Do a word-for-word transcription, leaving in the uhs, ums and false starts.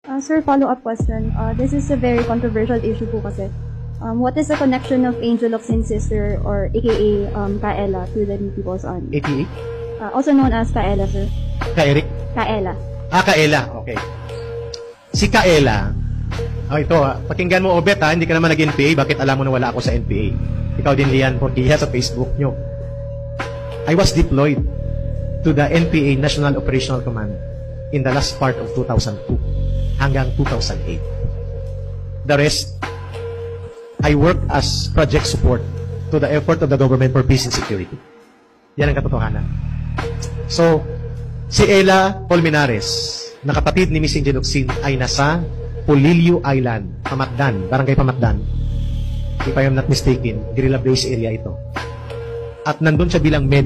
Uh, sir, follow-up question. Uh, this is a very controversial issue po kasi. Um, what is the connection of Angel of Sin Sister or aka um, Kaela to the People's Army? A P A? Uh, also known as Kaela, sir. Ka-Eric? Kaela. Ah, Kaela. Okay. Si Kaela, oh, ito, ah, pakinggan mo, Obet, ha, hindi ka naman nag-N P A, bakit alam mo na wala ako sa N P A? Ikaw din, Lian Portilla, sa Facebook nyo. I was deployed to the N P A National Operational Command in the last part of two thousand two hanggang two thousand eight. The rest, I worked as project support to the effort of the government for peace and security. Yan ang katotohanan. So, si Ella Colmenares, na kapatid ni Miss Angel Locsin, ay nasa Polillo Island, Pamatdan, barangay Pamatdan. If I am not mistaken, guerrilla base area ito. At nandun siya bilang med